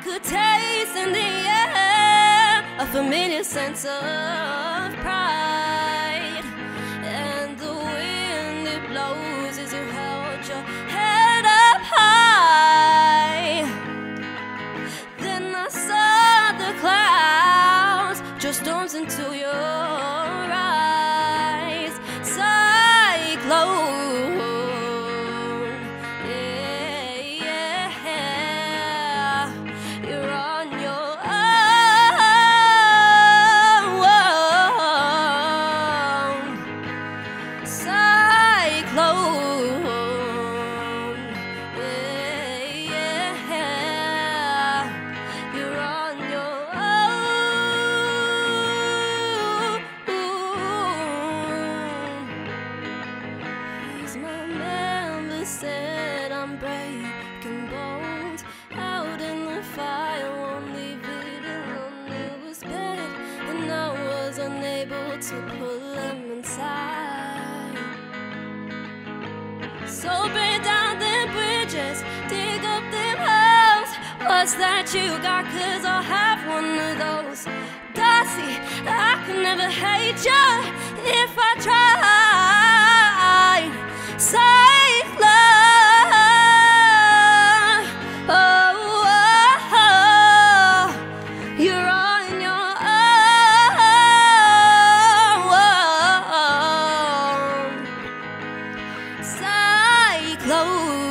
could taste in the air a familiar sense of pride, and the wind it blows as you held your head up high. Then I saw the clouds just storms into your eyes. Cyclone. Said I'm breaking bones out in the fire, won't leave it alone. It was bad and I was unable to pull them inside. So burn down them bridges, dig up them holes. What's that you got? 'Cause I'll have one of those. Darcy, I could never hate you if I tried. Cyclone.